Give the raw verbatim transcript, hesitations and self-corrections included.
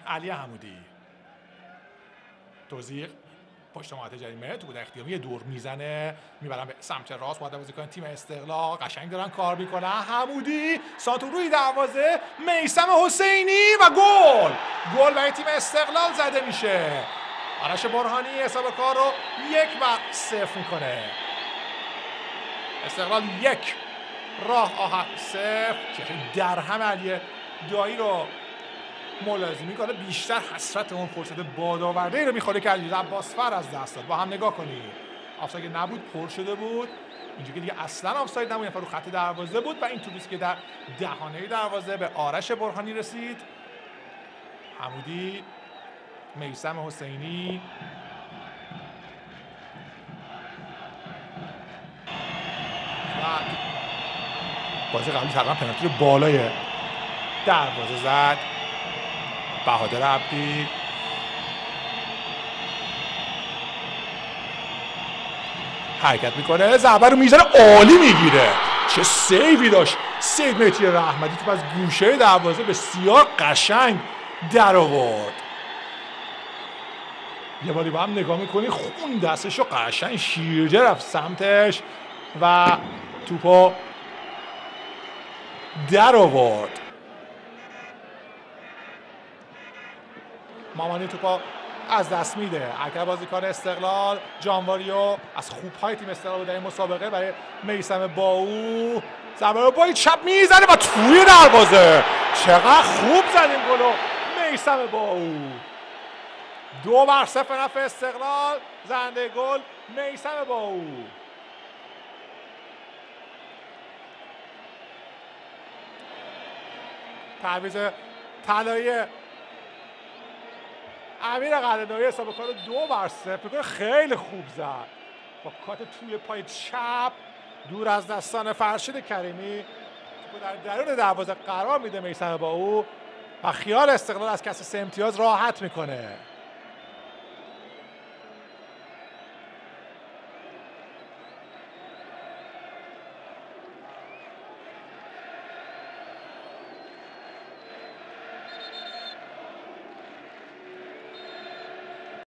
علی حمودی توزیق پشت محوطه جریمه، تو در اختیار یه دور میزنه میبرن به سمت راست. باید بازیکن تیم استقلال قشنگ دارن کار میکنن. حمودی سانتو روی دروازه، میثم حسینی و گل گل برای تیم استقلال زده میشه. آرش برهانی حساب کار رو یک بر صفر میکنه. استقلال یک راه آهن صفر. چه درهم علی دایی رو ملاحظه میکنه، بیشتر حسرت اون فرصت بادآورده ای رو میخوره که علی عباسفر از دست داد. با هم نگاه کنید، آفساید نبود، پر شده بود اینجا که دیگه اصلا آفساید نبود، رو خط دروازه بود و این توپی که در دهانه دروازه به آرش برهانی رسید. حمودی، میثم حسینی، و بازی قبلی تقریبا پنالتی رو بالای دروازه زد بهادر عبدی. حرکت میکنه، ضربه رو میزنه، عالی میگیره. چه سیوی داشت سید مهدی رحمتی، توپ از گوشه دروازه بسیار قشنگ در آورد. یه باری با هم نگاه میکنی، خون دستش رو قشنگ شیرجه رفت سمتش و توپو در آورد. مامانی توپا از دست میده. حرکت بازیکن استقلال جانواریو از خوب‌های تیم استقلال در این مسابقه برای میثم باو، ضربه رو با چپ میزنه و توی دروازه. چقدر خوب زد این گلو میثم باو. دو بر صفر نفع استقلال. زنده گل میثم باو. تعویض طلایی امیر قلعه‌نویی حساب کار دو بر صفر. خیلی خوب زد با کات توی پای چپ دور از دستان فرشید کریمی. در درون دروازه قرار میده میثم باو و خیال استقلال از کسب سه امتیاز راحت میکنه.